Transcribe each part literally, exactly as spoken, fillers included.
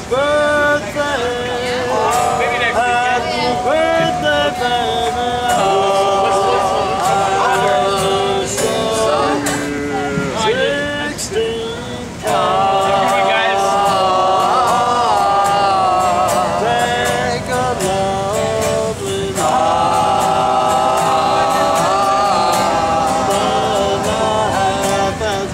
birthday. Maybe next Happy birthday, baby. Oh, sixteen. Come on, guys. Take a lovely night. The night has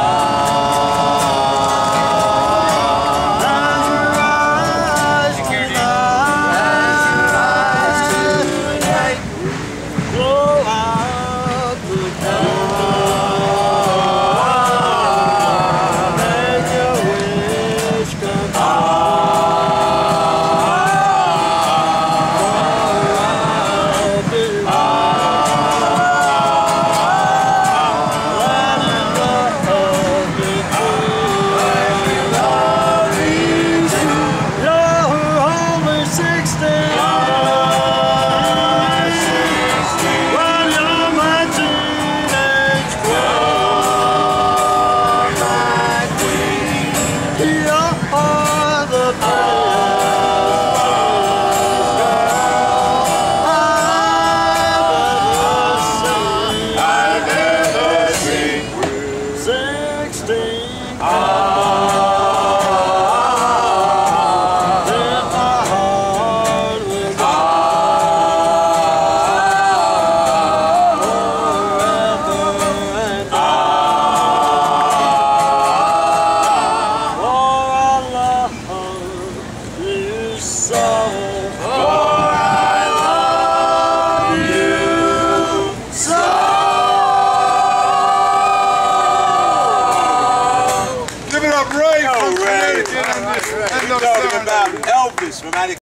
blow out the candle, make your wish come so, for I love you so. Give it up, Ray. Oh, Ray. Talking about Elvis from out of